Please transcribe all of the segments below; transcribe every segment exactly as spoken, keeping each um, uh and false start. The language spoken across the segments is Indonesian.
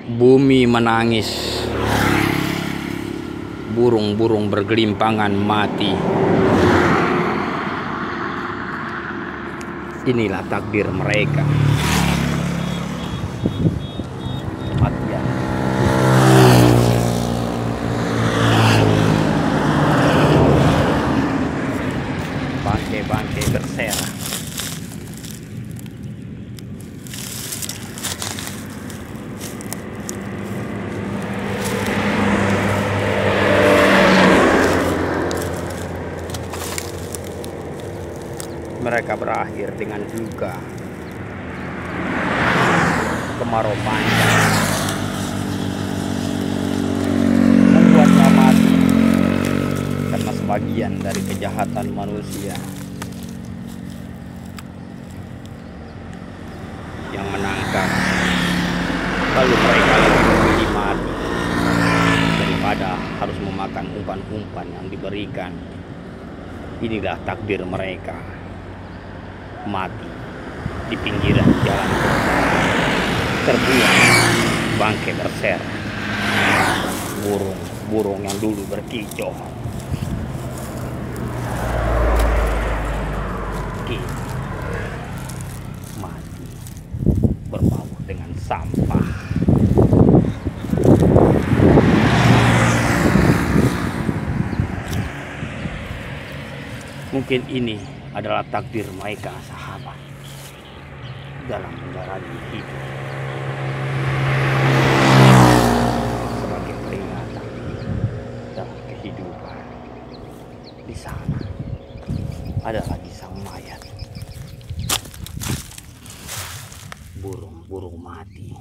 Bumi menangis, burung-burung bergelimpangan mati. Inilah takdir mereka. Kematian. Bangkai-bangkai berserah. Mereka berakhir dengan duka, kemarau panjang, membuatnya mati karena sebagian dari kejahatan manusia yang menangkap, lalu mereka lebih memilih mati daripada harus memakan umpan-umpan yang diberikan. Inilah takdir mereka. Mati di pinggiran jalan, terbuang bangkai berserah. Burung-burung yang dulu berkicau kini mati berbaur dengan sampah. Mungkin ini adalah takdir mereka, sahabat, dalam menjalani hidup. Sebagai peringatan dalam kehidupan, di sana ada lagi sang mayat. Burung-burung mati.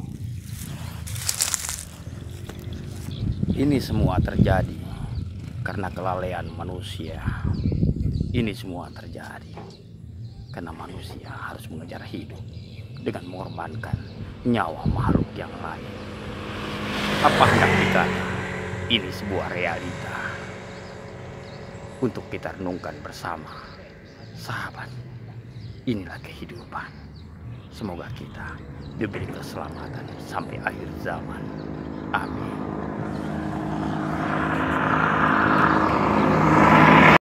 Ini semua terjadi karena kelalaian manusia. Ini semua terjadi karena manusia harus mengejar hidup dengan mengorbankan nyawa makhluk yang lain. Apa hendak dikata, ini sebuah realita untuk kita renungkan bersama. Sahabat, inilah kehidupan. Semoga kita diberi keselamatan sampai akhir zaman. Amin.